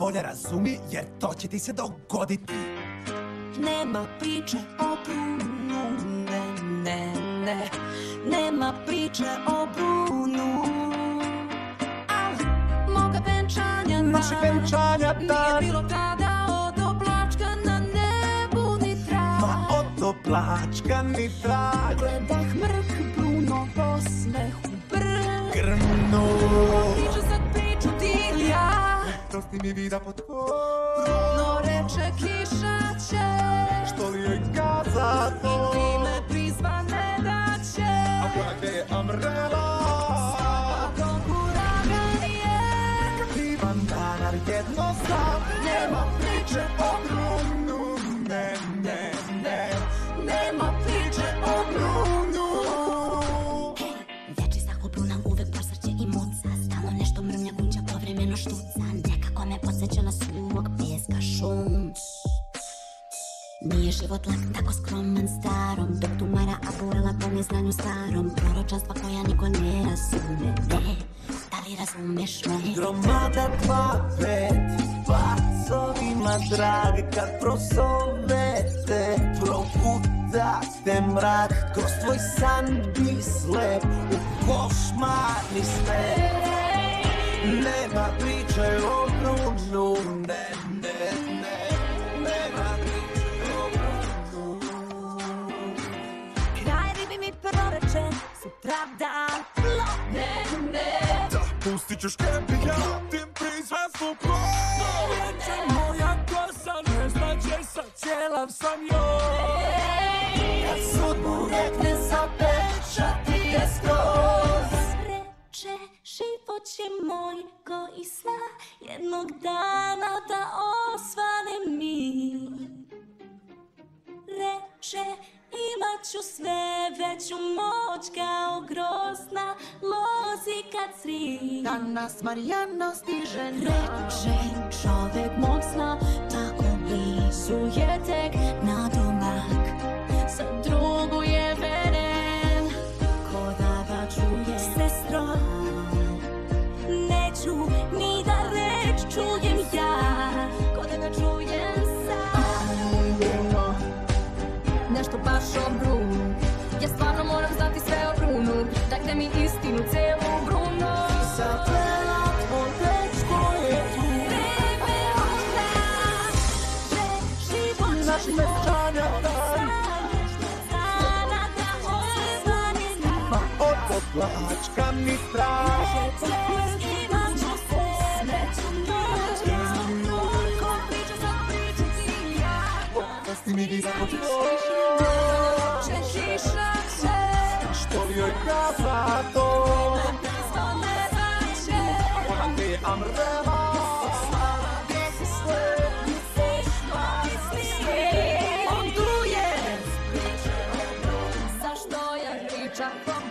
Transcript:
bolje razumi, jer to će ti se dogoditi. Nema priče o Brunu, ne. Nema priče o Brunu. Ali moga venčanja našeg venčanja nije bilo tada od oblačka na nebu ni trag. Ma od oblačka ni trag. Gledah mrk, Bruno posmehu grnu. Priču sad priču ti ili ja. Prosti mi vida pod koš. Bruno reče kiša će. Što li joj kaza to? I me prizvane da će. A koja gde je Umbrella? Svakog uragan je. Divan danar jednostav. Nema priče o Brunu, ne. Nema priče o Brunu. Veči sa Bruna uvek posrće i muca. Stalno nešto mrmlja, gunđa, povremeno štuca. Nekako me podsjeća na suvog peska šum. Nije život lak, tako skroman starom. Dok tumara Abuela po neznanju starom. Proročanstva koja niko ne razume, ne. Da li razumeš me? Gromada 2-5 Pacovima drage kad prosovete Progutate mrak Kroz tvoj san bi slep U košmarni svet Nema priče o Brunu Ne Nema priče o Brunu Kraj ribi mi proreče sutra dan. Ne. Pustit ćeš kepi, ja tim prizvesnu koš. Reče moja kosa, ne znače sa cijelav sam joj. Kad sudbu rekne zapečati je skroz Reče život će moj ko i sna. Jednog dana da osvanem mi. Reče imat ću sve veću moć kao grozna lozi kad sri. Danas Marijana stiže Reče čovek mog sna, tako blizu je tek na domak. Za drugu je veren, ko da ga čuje. Sestro, neću ni da reč čujem ja, ko da ga čujem sam. Nešto baš o Brunu. Ja stvarno moram znati sve o Brunu. Dajte mi istinu celu Bruno. Zavela tvoj dečko je tu Vreme odra, život Naši venčanja dan. dana da osvane mi. Ma od oblačka ni strah. Imam ću sve veću moć kao Bruno. Priču sad priču ti i ja. Prosti mi vida pod koš. Kiša će. Što li joj kaza to? Zvone da će. Ona gde je Umbrella? On tu je. Zašto ja pričam o